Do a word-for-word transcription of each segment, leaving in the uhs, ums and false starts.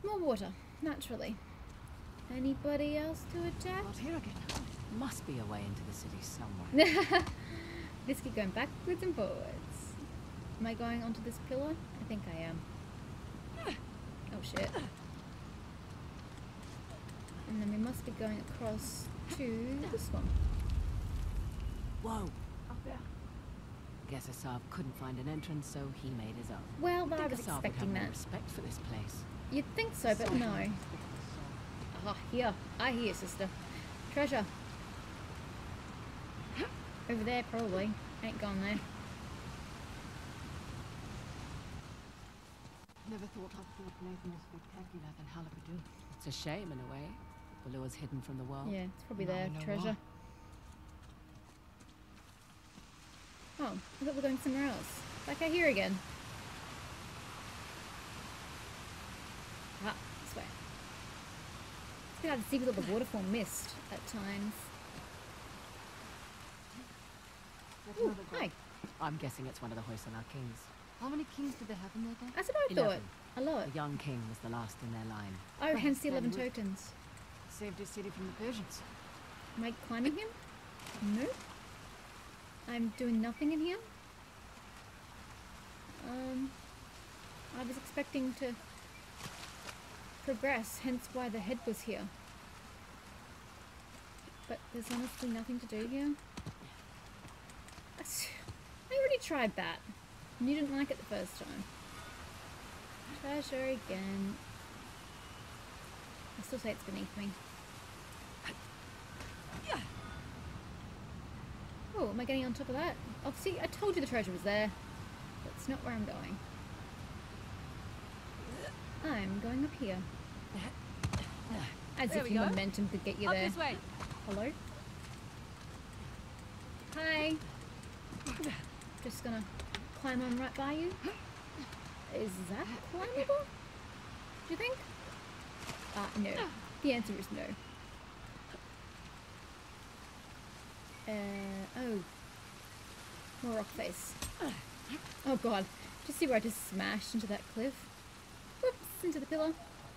more water, naturally. Anybody else to attack? Not here again. Must be a way into the city somewhere. This keep going backwards and forwards. Am I going onto this pillar? I think I am. Oh shit. And then we must be going across to this one. Whoa. Up there. Guess Asav couldn't find an entrance, so he made his own. Well, but I Think was Asav would have expecting more that. respect for this place. You'd think so, but no. Ah, here. I hear, sister. Treasure. Over there, probably. Ain't gone there. Never thought I'd thought Nathan was spectacular than Halibadu. It's a shame, in a way. Balua's hidden from the world. Yeah, it's probably Now there. I know Treasure. why. Oh, I thought we were going somewhere else. Back out here again. Ah, this way. It's been hard to see with all the waterfall mist at times. Ooh, hi. I'm guessing it's one of the Hoysala kings. How many kings did they have in their day? That's what I thought. Eleven. A lot. The young king was the last in their line. Oh, hence the Perhaps eleven then with- tokens. Saved his city from the Persians. Am I climbing him? No. I'm doing nothing in here. Um, I was expecting to progress, hence why the head was here. But there's honestly nothing to do here. I already tried that. And you didn't like it the first time. Treasure again. I still say it's beneath me. Oh, am I getting on top of that? Oh, see, I told you the treasure was there. That's not where I'm going. I'm going up here. As There if we your go. momentum could get you Up there. this way. Hello? Hi. Just gonna climb on right by you. Is that climbable? Do you think? Uh, no. The answer is no. Uh, oh. More rock face. Oh god. Just see where I just smashed into that cliff. Whoops, into the pillar.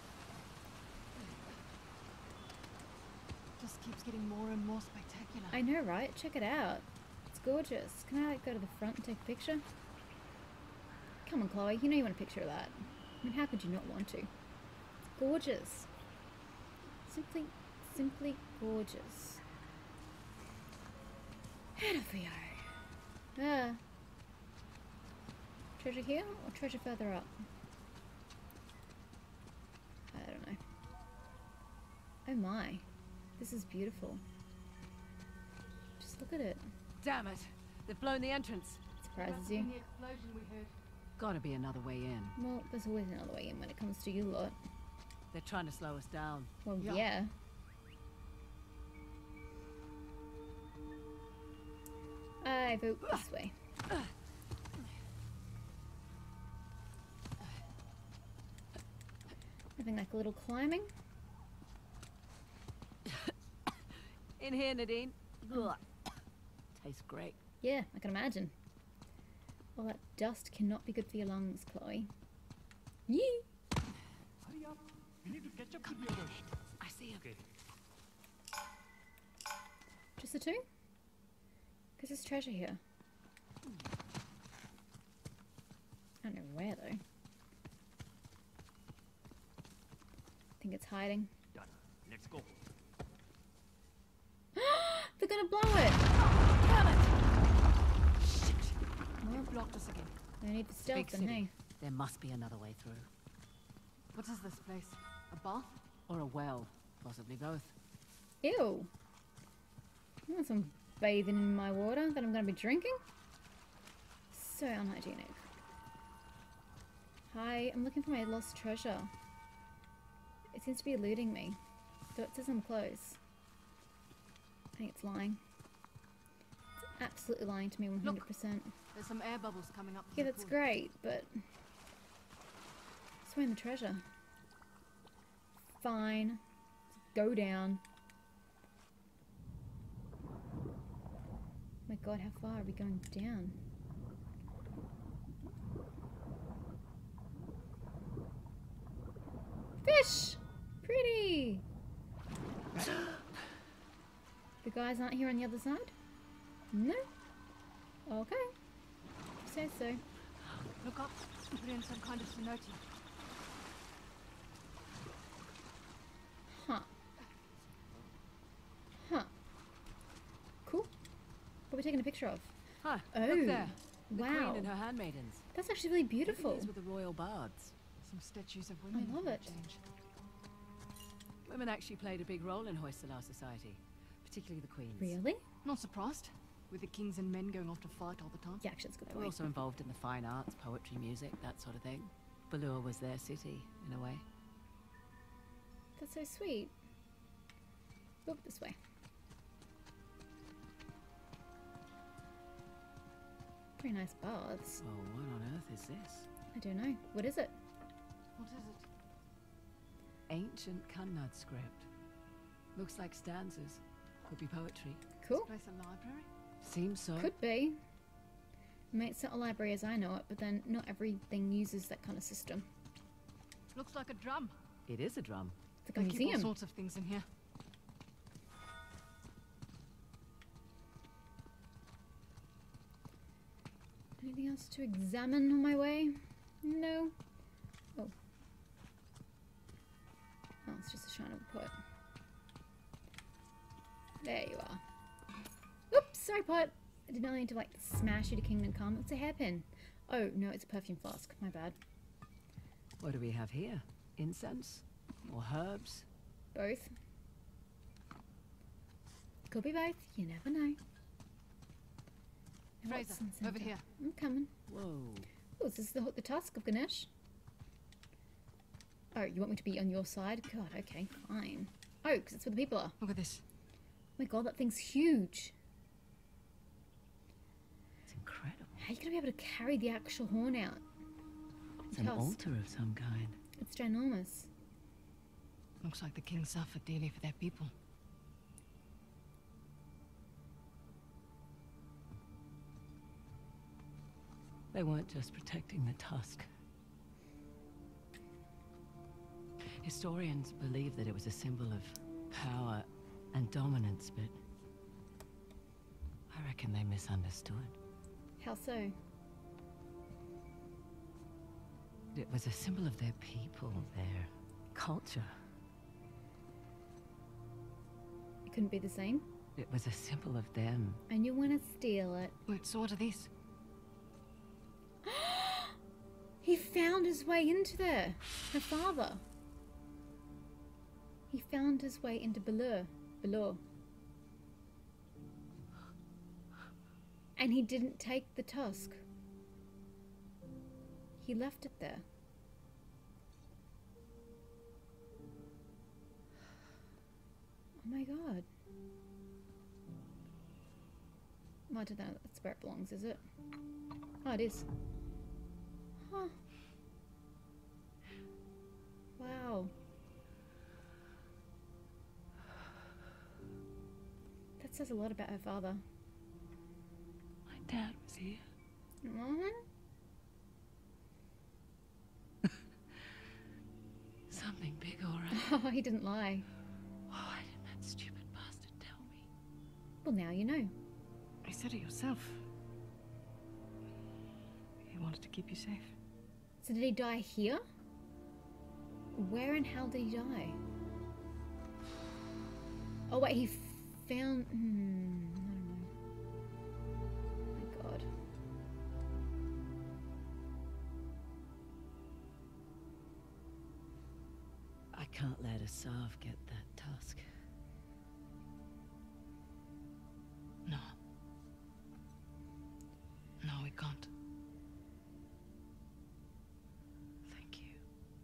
Just keeps getting more and more spectacular. I know, right? Check it out. It's gorgeous. Can I like, go to the front and take a picture? Come on, Chloe. You know you want a picture of that. I mean, how could you not want to? It's gorgeous. Simply, simply gorgeous. And off we go. Ah. Treasure here or treasure further up? I don't know. Oh my. This is beautiful. Just look at it. Damn it! They've blown the entrance. Surprises you. The explosion we heard. Gotta be another way in. Well, there's always another way in when it comes to you lot. They're trying to slow us down. Well, Yeah. yeah. I vote this way. Having like a little climbing. In here, Nadine. Ugh. Tastes great. Yeah, I can imagine. All that dust cannot be good for your lungs, Chloe. Yee! Hurry up. We need to catch up with the others. I see him. Okay. Just the two? Because there's treasure here. I don't know where though. I think it's hiding. Done. Let's go. They're gonna blow it! Damn it! Shit! Well, They blocked us again. no need for stealth Big then, city. hey. There must be another way through. What is this place? A bath? Or a well? Possibly both. Ew! I want some bathing in my water that I'm gonna be drinking? So unhygienic. Hi, I'm looking for my lost treasure. It seems to be eluding me. Though it says I'm close. I think it's lying. It's absolutely lying to me one hundred percent. There's some air bubbles coming up. from Yeah, the that's pool. great, but... It's the treasure. Fine. Go down. My god, how far are we going down? Fish! Pretty! The guys aren't here on the other side? No? Okay. You say so. Look up and put in some kind of cenote. Huh. Huh. Cool. What are we taking a picture of? Huh, Oh, look there. The wow. queen and her handmaidens. That's actually really beautiful. These were the royal bards. Some statues of women. love for a it. change. Women actually played a big role in Hoysala society, particularly the queens. Really? Not surprised. With the kings and men going off to fight all the time. Yeah, actually, that's a good They were point. also involved in the fine arts, poetry, music, that sort of thing. Balur was their city, in a way. That's so sweet. Look this way. Very nice baths. Oh, what on earth is this? I don't know. What is it? What is it? Ancient Kannad script. Looks like stanzas. Could be poetry. Cool. This place a library? Seems so. Could be. I mean, it's not a library as I know it, but then not everything uses that kind of system. Looks like a drum. It is a drum. It's like a They keep all museum. sorts of things in here. Anything else to examine on my way? No. Oh. Oh, it's just a shrine of a poet. There you are. Oops, sorry, pot. I did not mean to like smash you to Kingdom Come. It's a hairpin. Oh no, it's a perfume flask. My bad. What do we have here? Incense? Or herbs? Both. Could be both. You never know. Now what's Fraser, in the over centre? here. I'm coming. Whoa. Oh, is this the, the tusk of Ganesh? Oh, you want me to be on your side? God, okay, fine. Oh, because it's where the people are. Look at this. Oh my god, that thing's huge. It's incredible. How are you going to be able to carry the actual horn out? It's an Tusk. altar of some kind. It's ginormous. Looks like the king suffered dearly for their people. They weren't just protecting the tusk. Historians believe that it was a symbol of power and dominance, but I reckon they misunderstood. How so? It was a symbol of their people, their culture. It couldn't be the same. It was a symbol of them. And you want to steal it. Wait, so what are these? He found his way into there. Her father. He found his way into Balur. Balur. And he didn't take the tusk. He left it there. Oh my god. Well, I don't know that's where it belongs, is it? Oh, it is. Huh. Wow. That says a lot about her father. My dad was here. Mhm. Something big, all right. Oh, he didn't lie. Why didn't that stupid bastard tell me? Well, now you know. You said it yourself. He wanted to keep you safe. So did he die here? Where and how did he die? Oh wait, he found... Hmm, I don't know. Oh my god. I can't let Asav get that tusk. No. No, we can't. Thank you.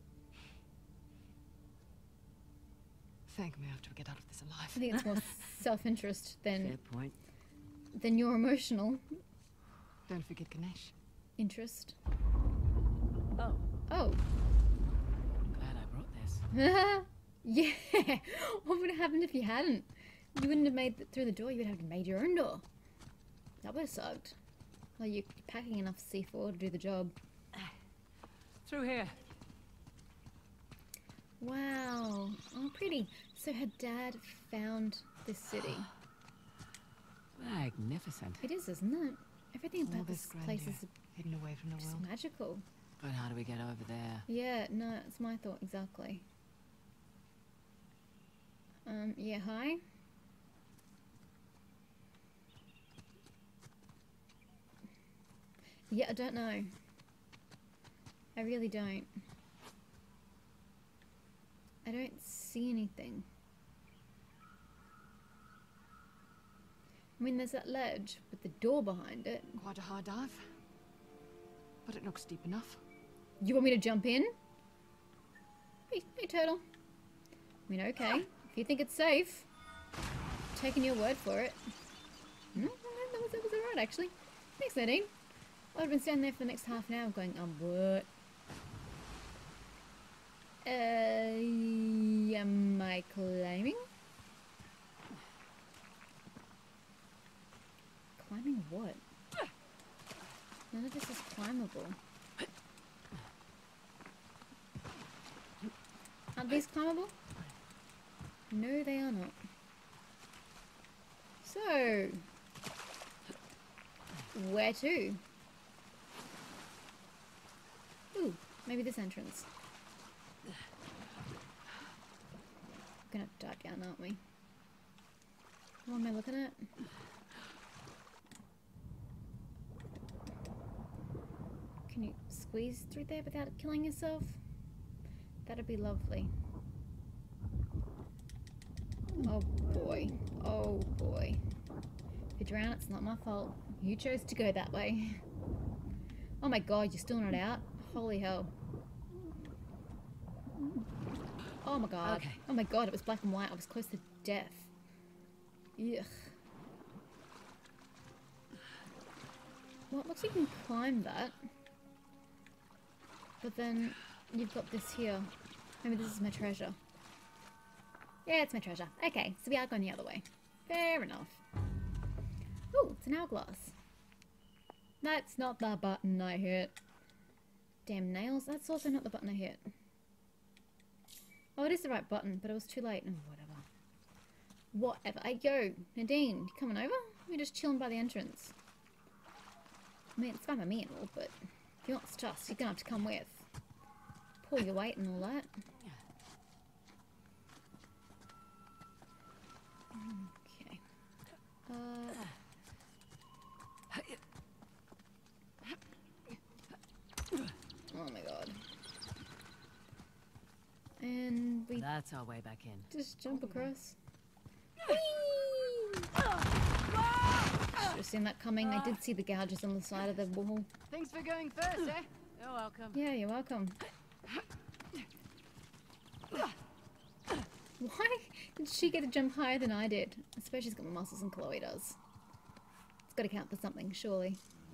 Thank me after we get out of this alive. I think it's more self-interest than Fair point. than your emotional Don't forget Ganesh. interest. Oh, Oh. glad I brought this. Yeah. What would have happened if you hadn't? You wouldn't have made it through the door. You would have made your own door. That would have sucked. Well, you're packing enough C four to do the job. Through here. Wow. Oh, pretty. So her dad found this city. Magnificent. It is, isn't it? Everything All about this this place grandeur, is hidden away from the just world. magical. But how do we get over there? Yeah, no, it's my thought exactly. Um, yeah, hi. Yeah, I don't know. I really don't. I don't see anything. I mean, there's that ledge with the door behind it. Quite a hard dive, but it looks deep enough. You want me to jump in? Hey, hey, turtle. I mean, okay. If you think it's safe, taking your word for it. No, that was, that was alright, actually. Thanks, Nadine. I would have been standing there for the next half an hour going, um, what? Uh, am I climbing? Climbing what? None of this is climbable. Aren't these climbable? No, they are not. So, where to? Ooh, maybe this entrance. We're gonna dive down, aren't we? What am I looking at? Can you squeeze through there without killing yourself? That'd be lovely. Oh boy. Oh boy. If you drown, it's not my fault. You chose to go that way. Oh my god, you're still not out? Holy hell. Oh my god. Okay. Oh my god, it was black and white. I was close to death. Ugh. Well, it looks like you can climb that. But then you've got this here. Maybe this is my treasure. Yeah, it's my treasure. Okay, so we are going the other way. Fair enough. Oh, it's an hourglass. That's not the button I hit. Damn nails. That's also not the button I hit. Oh, it is the right button, but it was too late. Oh, whatever. Whatever. Hey, yo, Nadine, you coming over? We're just chilling by the entrance. I mean, it's fine by me and all, but if you want stuff, you're gonna have to come with. Pull your weight and all that. Okay. Uh... Oh my god. And we That's our way back in. just jump across. Should have seen that coming. I did see the gouges on the side of the wall. Thanks for going first, eh? You're welcome. Yeah, you're welcome. Why did she get to jump higher than I did? I suppose she's got more muscles than Chloe does. It's got to count for something, surely.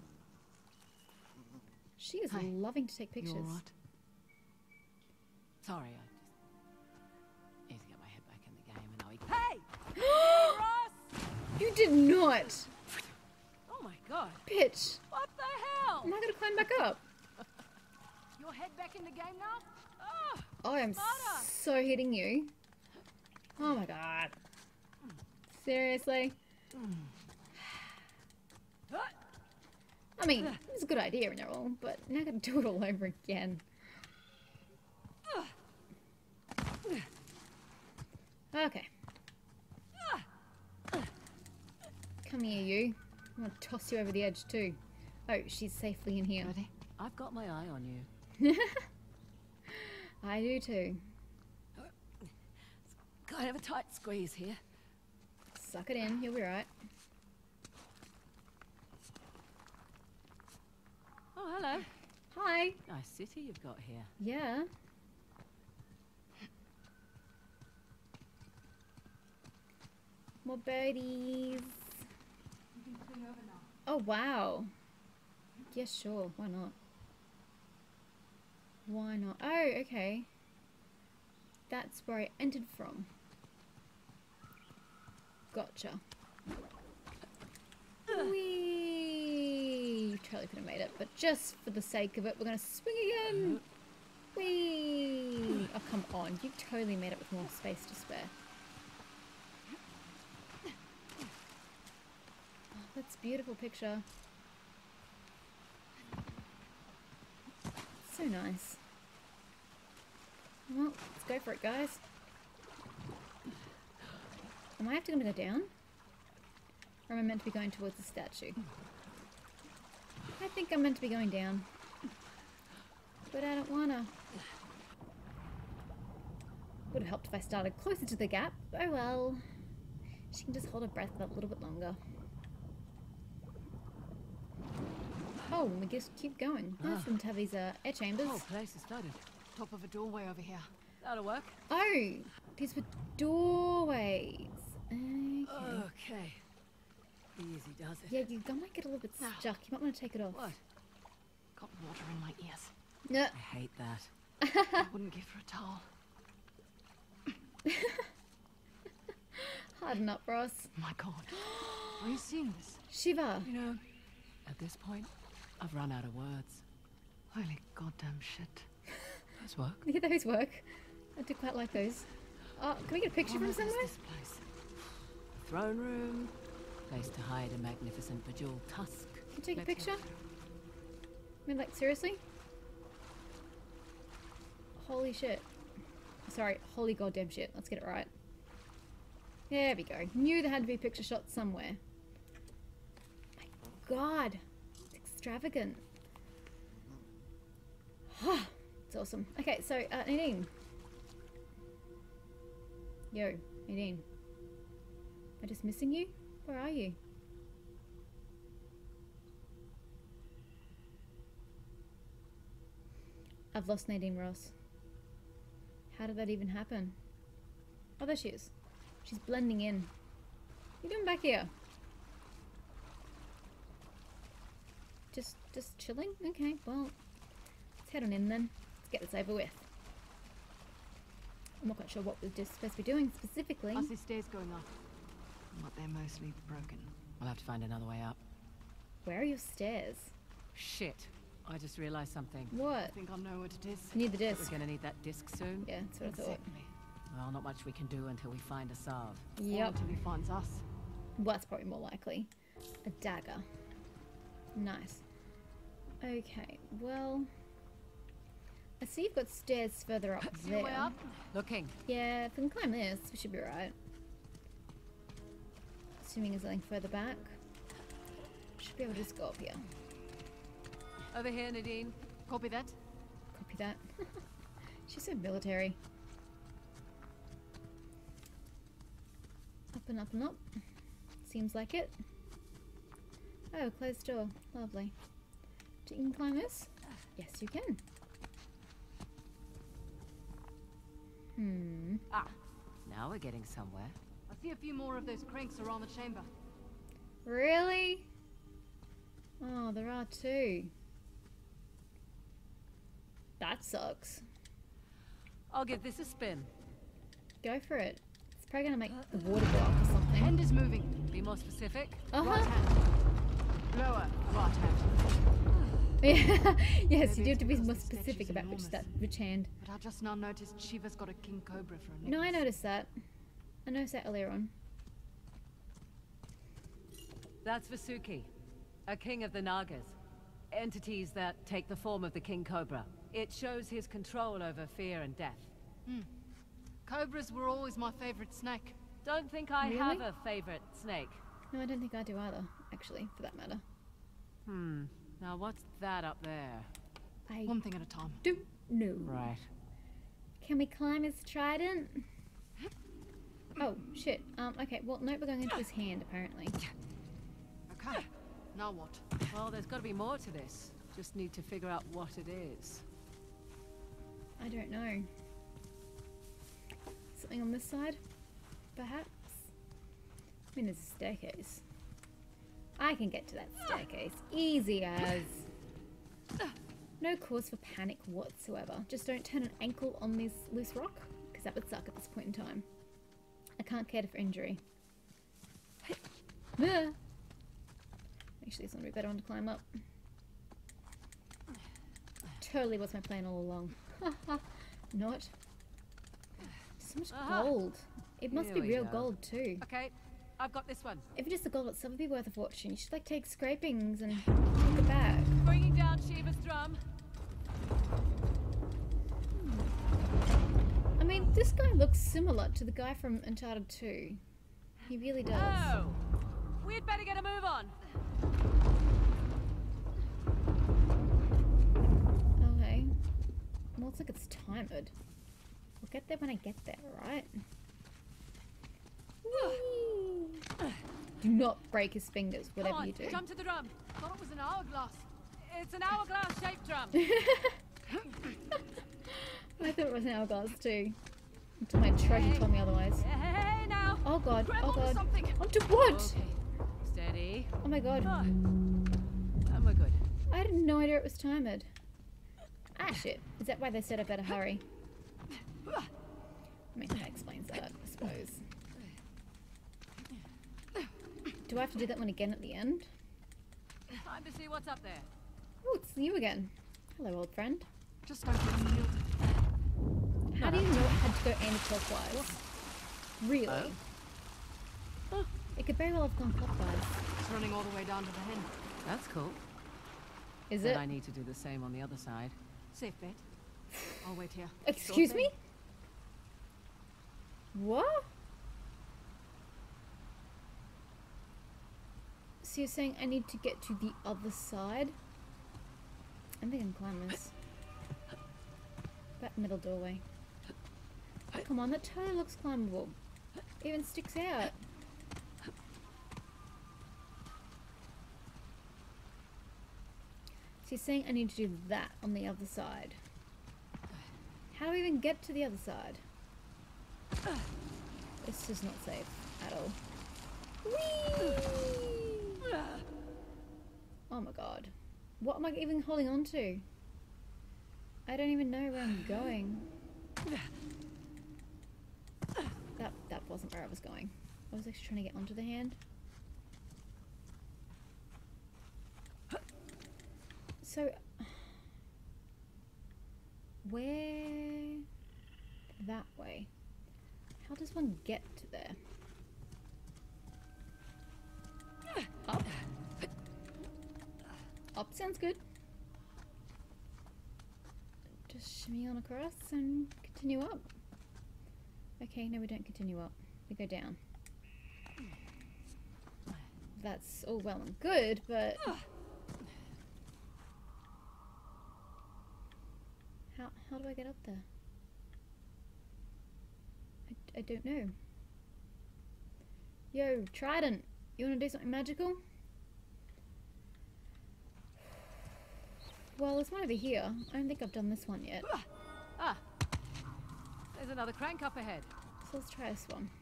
She is Hi. loving to take pictures. You alright? Sorry, I just need to get my head back in the game and now we can... Hey! Ross! You did not! Oh my god! Bitch! What the hell? I'm not gonna climb back up. Your head back in the game now? Oh! Oh, I'm Smarter. so hitting you. Oh my god. Seriously? I mean, it was a good idea and all, but now I gotta do it all over again. Okay. Come here, you. I'm gonna toss you over the edge too. Oh, she's safely in here. Ready? I've got my eye on you. I do too. Kind of a tight squeeze here. Suck it in, you'll be right. Oh, hello. Hi. Nice city you've got here. Yeah. More birdies. Oh, wow. Yes, sure. Why not? Why not? Oh, okay. That's where I entered from. Gotcha. Whee! Totally could have made it, but just for the sake of it, we're gonna swing again. Whee! Oh, come on. You've totally made it with more space to spare. Oh, that's a beautiful picture. So nice. Well, let's go for it, guys. Am I have to go down? Or am I meant to be going towards the statue? I think I'm meant to be going down. But I don't wanna. Would have helped if I started closer to the gap. Oh well. She can just hold her breath a little bit longer. Oh, we just keep going. Nice of them to have these uh, air chambers. Oh, place is flooded. Top of a doorway over here. That'll work. Oh, these were doorways. Okay. Okay. Easy does it. Yeah, you might get a little bit Now. stuck. You might want to take it off. What? Got water in my ears. No. I hate that. I wouldn't give her a towel. Harden up, Ross. My God. Are you seeing this? Shiva. You know, at this point, I've run out of words. Holy goddamn shit. Those work. Yeah, those work. I do quite like those. Oh, can we get a picture from What is somewhere? this place? Throne room. Place to hide a magnificent bejeweled tusk. Can you take a Let's picture? look. I mean, like, seriously? Holy shit. Sorry, holy goddamn shit. Let's get it right. There we go. Knew there had to be a picture shot somewhere. My god. It's extravagant. It's awesome. Okay, so, uh, Nadine. Yo, Nadine. Am I just missing you? Where are you? I've lost Nadine Ross. How did that even happen? Oh, there she is. She's blending in. What are you doing back here? Just, just chilling? Okay, well, let's head on in then. Let's get this over with. I'm not quite sure what we're just supposed to be doing specifically. I see stairs going up. But they're mostly broken. I'll have to find another way up. Where are your stairs? Shit. I just realized something. I What? think I know what it is. You need the We're disc. gonna need that disc soon. Yeah, that's what I thought. Exactly. Well, not much we can do until we find a salve. Or Yep. until he finds us. Well, that's probably more likely. A dagger. Nice. Okay, well... I see you've got stairs further up See your way there. up? Looking. Yeah, if we can climb this, we should be right. Assuming there's something further back. Should be able to just go up here. Over here, Nadine. Copy that. Copy that. She's so military. Up and up and up. Seems like it. Oh, closed door. Lovely. You can climb this? Yes, you can. Hmm. Ah. Now we're getting somewhere. I see a few more of those cranks around the chamber. Really? Oh, there are two. That sucks. I'll give this a spin. Go for it. It's probably gonna make the water go up or something. Hand is moving. Be more specific. Uh Right huh. hand. Lower. Right hand. Yeah. Yes, you Maybe do have it's to be because more the specific statue's about which enormous. that which hand. But I just now noticed Shiva's got a king cobra for a necklace. No, I noticed that. I noticed that earlier on. That's Vasuki, a king of the Nagas. Entities that take the form of the King Cobra. It shows his control over fear and death. Hmm. Cobras were always my favorite snake. Don't think I Really? have a favorite snake. No, I don't think I do either, actually, for that matter. Hmm. Now what's that up there? I One thing at a time. don't know. Right. Can we climb his trident? Oh, shit. Um, okay, well, no, we're going into his hand, apparently. Okay. Now what? Well, there's got to be more to this. Just need to figure out what it is. I don't know. Something on this side? Perhaps? I mean, there's a staircase. I can get to that staircase. Easy as. No cause for panic whatsoever. Just don't turn an ankle on this loose rock, because that would suck at this point in time. I can't cater for injury. Ah. Actually, this one would be better one to climb up. Totally was my plan all along. Not. So much Aha. gold. It must Here be we real go. gold too. Okay, I've got this one. If it is the gold itself, it'd be worth a fortune. You should like take scrapings and take it back. Bringing down Shiva's drum. I mean, this guy looks similar to the guy from Uncharted two. He really does. Oh, we'd better get a move on. Okay. Well, looks like it's timed. We'll get there when I get there, right? Whee! Do not break his fingers, Come whatever on, you do. jump to the drum. Thought it was an hourglass. It's an hourglass-shaped drum. I thought it was an hourglass too. Until my treasure told me otherwise. Hey, now. Oh god, Grab oh onto god. something. Onto what? Okay, steady. Oh my god. Ah, and we're good. I had no idea it was timed. Ah shit. Is that why they said I better hurry? I mean, that explains that, I suppose. Do I have to do that one again at the end? Time to see what's up there. Oh, it's you again. Hello, old friend. Just don't get sealed. How do you know it had to go anti-clockwise? Really? Oh. It could very well have gone clockwise. It's running all the way down to the hen. That's cool. Is Then it? I need to do the same on the other side. Safe bet. I'll wait here. Excuse Sure me? What? So you're saying I need to get to the other side? I think I can climb this. That middle doorway. Oh, come on, that totally looks climbable. It even sticks out. So you're saying I need to do that on the other side. How do we even get to the other side? This is not safe at all. Whee! Oh my god. What am I even holding on to? I don't even know where I'm going. That that wasn't where I was going. I was actually trying to get onto the hand. So where? That way. How does one get to there? Up. Up sounds good. Just shimmy on across and continue up. Okay, no, we don't continue up. We go down. That's all well and good, but how how do I get up there? I, I don't know. Yo, Trident, you wanna do something magical? Well, there's one over here. I don't think I've done this one yet. Ah, there's another crank up ahead. So let's try this one.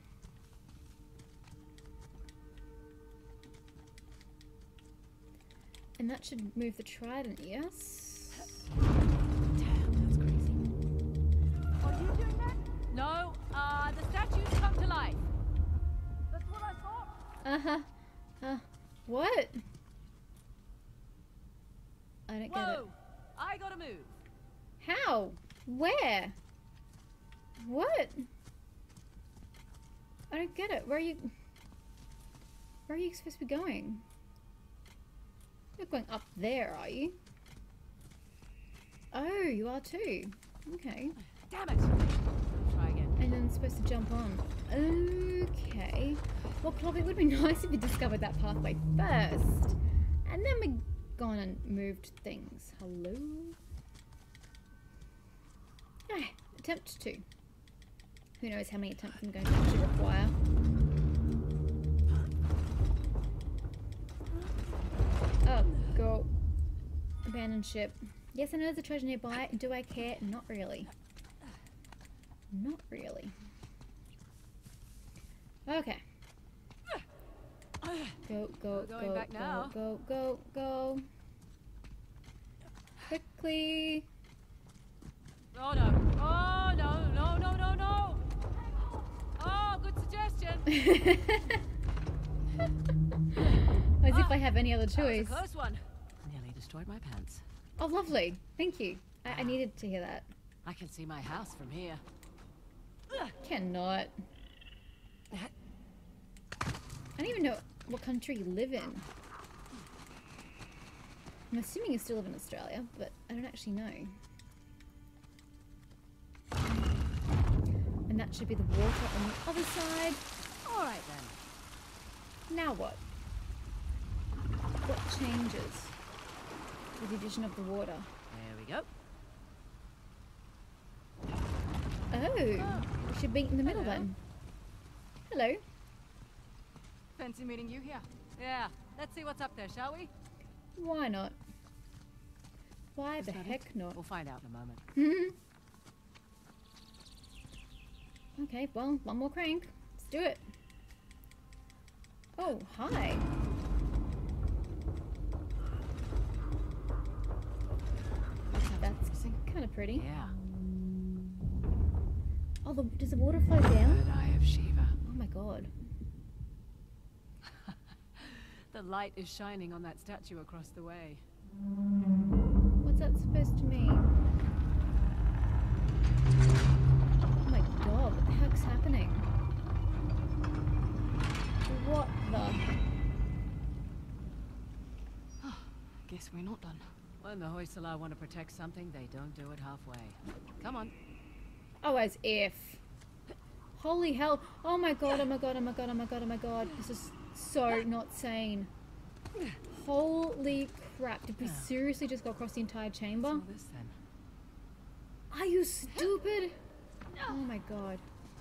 And that should move the trident, yes? Damn, that's crazy. Are you doing that? No, uh, the statues come to life. That's what I thought. Uh-huh. Uh, what? I don't get it. Whoa, I gotta move. How? Where? What? I don't get it. Where are you... Where are you supposed to be going? You're going up there, are you? Oh, you are too. Okay. Damn it. Try again. And then it's supposed to jump on. Okay. Well, Chloe, it would be nice if you discovered that pathway first. And then we gone and moved things. Hello? Ah, attempt two. Who knows how many attempts I'm going to actually require. Oh, go. Abandoned ship. Yes, I know there's a treasure nearby. Do I care? Not really. Not really. Okay. Go, go, We're going go, back go, now. go, go, go. Quickly. Oh no. Oh no, no, no, no, no. Oh, good suggestion. As if I have any other That was a choice. close one. Nearly destroyed my pants. Oh, lovely. Thank you. I, I needed to hear that. I can see my house from here. Cannot. I don't even know what country you live in. I'm assuming you still live in Australia, but I don't actually know. And that should be the water on the other side. Alright then. Now what? What changes with the addition of the water? There we go. Oh, we should meet in the middle Hello. then. Hello. Fancy meeting you here. Yeah, let's see what's up there, shall we? Why not? Why the Is that it? heck not? We'll find out in a moment. Hmm. Okay, well, one more crank. Let's do it. Oh, hi. That's kind of pretty. Yeah. Oh, the, does the water flow down? Good eye of Shiva. Oh my god. The light is shining on that statue across the way. What's that supposed to mean? Oh my god, what the heck's happening? What the? Guess we're not done. When the Hoysala want to protect something, they don't do it halfway. Come on. Oh, as if. Holy hell. Oh my god, oh my god, oh my god, oh my god, oh my god. This is so not sane. Holy crap. Did we seriously just go across the entire chamber? What's all this then? Are you stupid? Oh my god.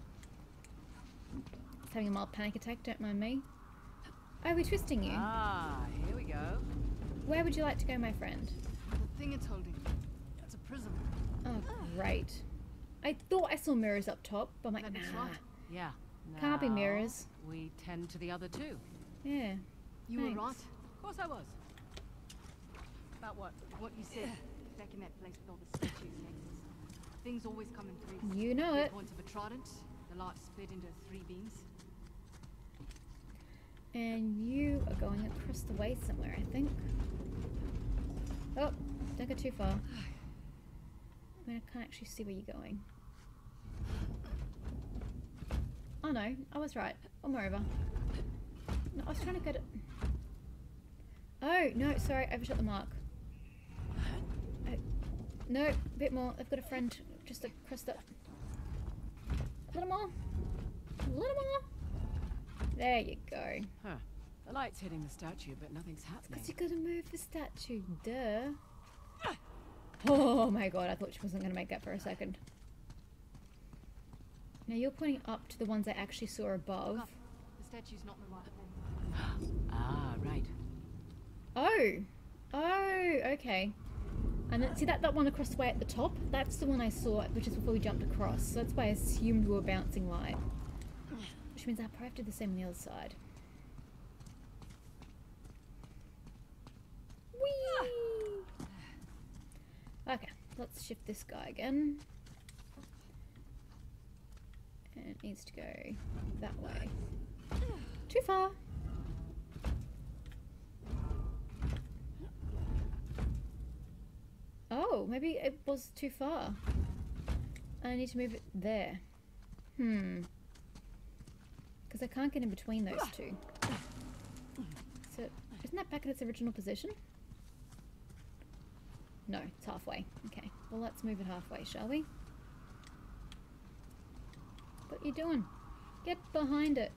It's having a mild panic attack, don't mind me. Oh, we're twisting you. Ah, here we go. Where would you like to go, my friend? The thing it's holding. It's a prism. Oh, great. I thought I saw mirrors up top, but I'm like, That is nah. right. Yeah. Can't be now mirrors. We tend to the other two. Yeah. You Thanks. were right. Of course I was. About what? What you said. Back in that place with all the statues and axes. Things always come in threes. You know Three it. points of a trident. The light split into three beams. And you are going across the way somewhere, I think. Oh, don't go too far. I mean, I can't actually see where you're going. Oh no, I was right. One more over. No, I was trying to go to... Oh, no, sorry, I overshot the mark. Oh, no, a bit more. I've got a friend just across the... A little more. A little more. There you go. Huh. The light's hitting the statue, but nothing's happening. Because you gotta move the statue, duh. Oh my god, I thought she wasn't gonna make that for a second. Now you're pointing up to the ones I actually saw above. Look up. The statue's not in the right place. Ah, right. Oh! Oh, okay. And then, see that, that one across the way at the top? That's the one I saw, which is before we jumped across. So that's why I assumed we were bouncing light. Which means I probably have to do the same on the other side. Whee! Okay, let's shift this guy again. And it needs to go that way. Too far! Oh, maybe it was too far. I need to move it there. Hmm. Because I can't get in between those two. So, isn't that back in its original position? No, it's halfway. Okay, well let's move it halfway, shall we? What are you doing? Get behind it.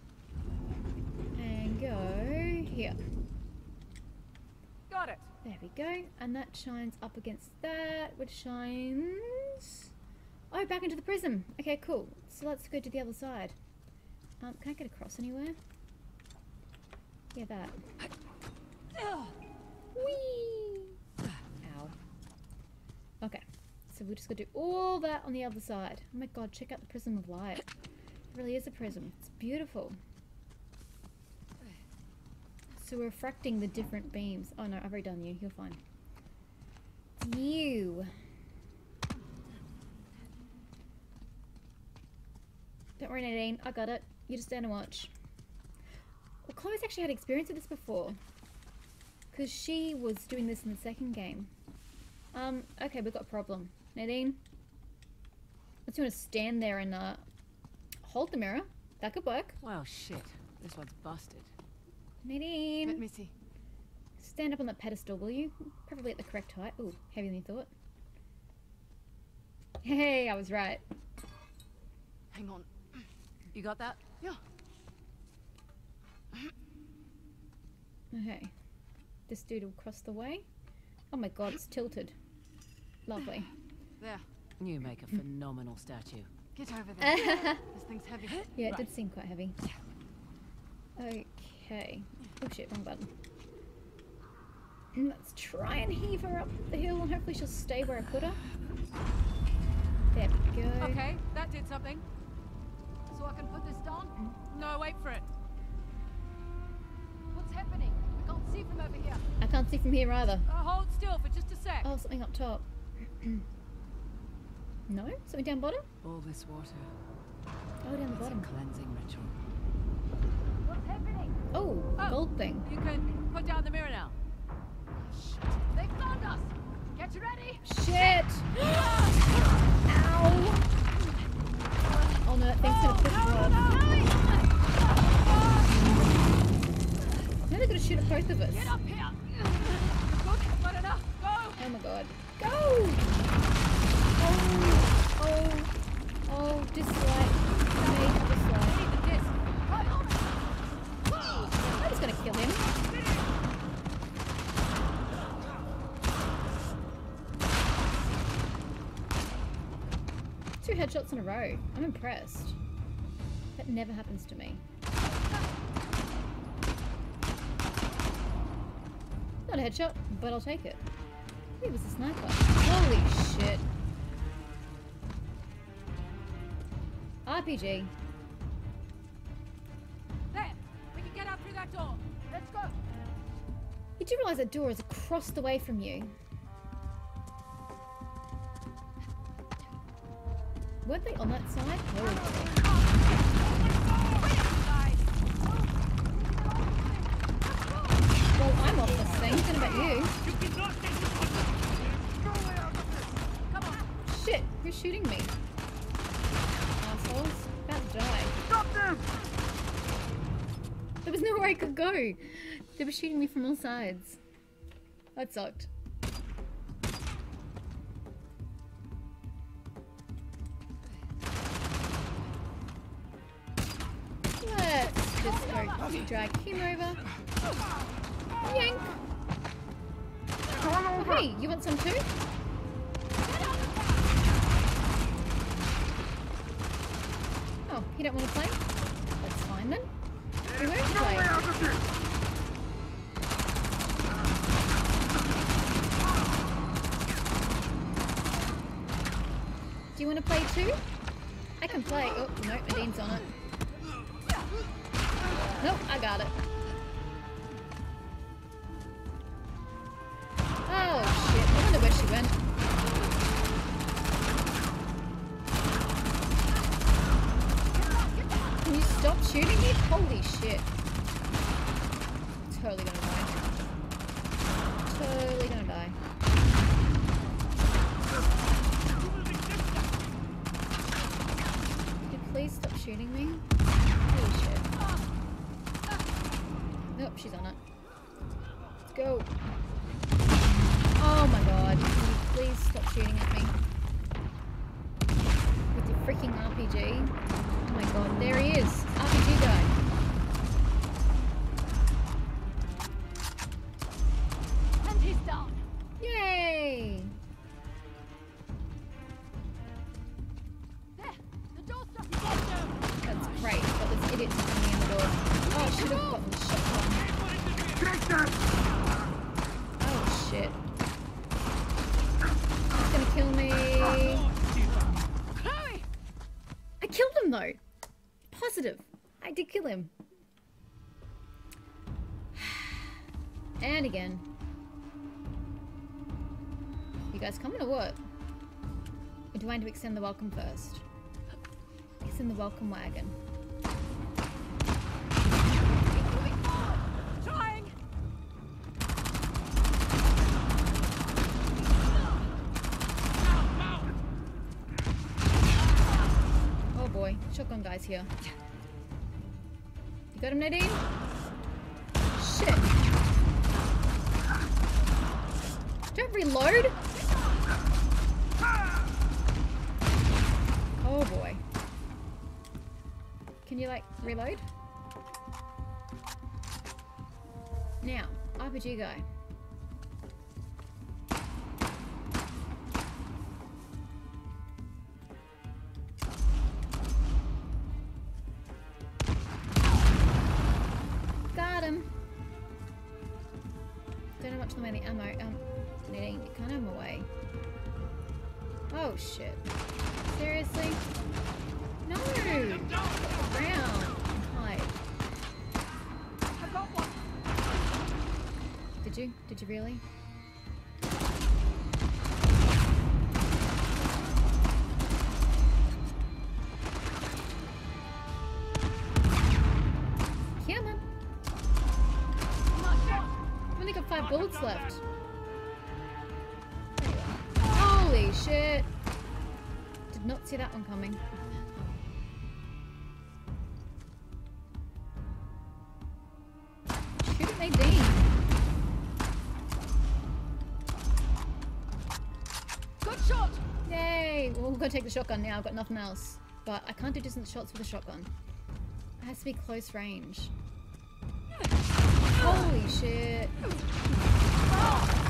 And go here. Got it. There we go. And that shines up against that, which shines... Oh, back into the prism. Okay, cool. So let's go to the other side. Um, can I get across anywhere? Yeah, that. Whee! Ow. Okay. So we're just gonna do all that on the other side. Oh my god, check out the prism of light. It really is a prism. It's beautiful. So we're refracting the different beams. Oh no, I've already done you. You're fine. It's you. Don't worry, Nadine. I got it. You just stand and watch. Well, Chloe's actually had experience with this before. Because she was doing this in the second game. Um, okay, we've got a problem. Nadine, Let's want to stand there and uh, hold the mirror. That could work. Well, shit. This one's busted. Let Nadine, me see. stand up on that pedestal, will you? Preferably at the correct height. Ooh, heavier than you thought. Hey, I was right. Hang on. You got that? Yeah. Okay. This dude will cross the way. Oh my god, it's tilted. Lovely. There. You make a phenomenal statue. Get over there. This thing's heavy. Yeah, it Right. did seem quite heavy. Okay. Oh shit, wrong button. Let's try and heave her up the hill and hopefully she'll stay where I put her. There we go. Okay, that did something. So I can put this down? No, wait for it. What's happening? I can't see from over here. I can't see from here either. Uh, hold still for just a sec. Oh, something up top. No? Something down bottom? All this water. Oh, down the It's a bottom. cleansing ritual. What's happening? Oh, Oh. gold thing. You can put down the mirror now. Shit. They found us. Get ready. Shit! Ow! Oh no, that thing's gonna push her off. Now they're gonna shoot at both of us. Get up here. Good, not enough. Go! Oh my god. Go! Oh, oh, oh, dislike. Major dislike. Need the disc. I'm just gonna kill him. Two headshots in a row. I'm impressed. That never happens to me. Not a headshot, but I'll take it. He was a sniper. Holy shit. R P G. There! We can get out through that door. Let's go. You do realise that door is across the way from you. Weren't they on that side? Holy shit. Well, I'm off this thing. What about you? You cannot take this one. No way out of this. Come on. Shit, who's shooting me? Assholes. About to die. Stop them! There was nowhere I could go. They were shooting me from all sides. That sucked. Let's just go drag him over. Yank! Oh, hey, you want some too? Oh, you don't want to play? That's fine then. We won't play. Out of this. Do you want to play too? I can play. Oh, no, Nadine's on it. Nope, I got it. Oh, shit. I wonder where she went. Can you stop shooting me? Holy shit. Totally gonna die. Totally gonna die. Could you please stop shooting me? Holy shit. Nope, she's on it. Let's go. Oh my god. Can you please stop shooting at me? With your freaking R P G. Oh my god, there he is. R P G guy. And he's down. Yay! There. The door's just That's great, but this idiot's coming in the door. Oh, I should have gotten the shotgun. Take that! Oh shit. He's gonna kill me. Chloe! I killed him though. Positive. I did kill him. And again. You guys coming or what? Or do I need to extend the welcome first? Extend the welcome wagon. Trying! shotgun guys here. You got him, Nadine? Shit. Don't reload! Oh boy. Can you, like, reload? Now, R P G guy. Got him! Don't know much in the way of the ammo. Um, Nadine, you can't have him away. Oh shit. Seriously? No! Round! Hide. I've got one. Did you? Did you really? Come on! I've only got five bullets left. There you are. Holy shit! Did not see that one coming. Shoot at Nadine. Good shot. Yay! Well, we'll go take the shotgun now. I've got nothing else. But I can't do distance shots with a shotgun. It has to be close range. Holy shit.